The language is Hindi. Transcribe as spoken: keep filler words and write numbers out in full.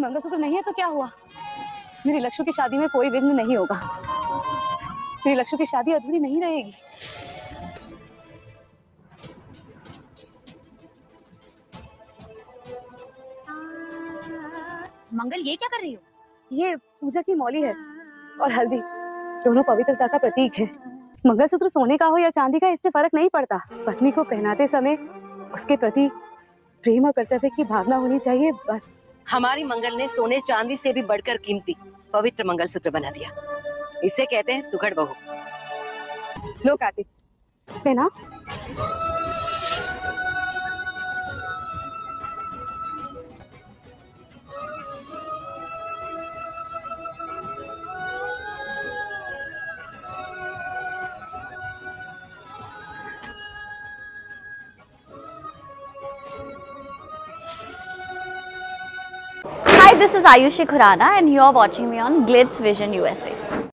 मंगलसूत्र नहीं है तो क्या हुआ? मेरी लक्ष्य की शादी में कोई विघ्न नहीं होगा। मेरी लक्ष्य की शादी अधूरी नहीं रहेगी। मंगल, ये क्या कर रही हो? ये पूजा की मौली है और हल्दी, दोनों पवित्रता का प्रतीक है। मंगलसूत्र सोने का हो या चांदी का, इससे फर्क नहीं पड़ता। पत्नी को पहनाते समय उसके प्रति प्रेम और कर्तव्य की भावना होनी चाहिए, बस। हमारी मंगल ने सोने चांदी से भी बढ़कर कीमती पवित्र मंगलसूत्र बना दिया। इसे कहते हैं सुघड़ बहू। लो कार्तिक, पहना। Hi, this is Ayushi Khurana and you are watching me on Glitz Vision U S A.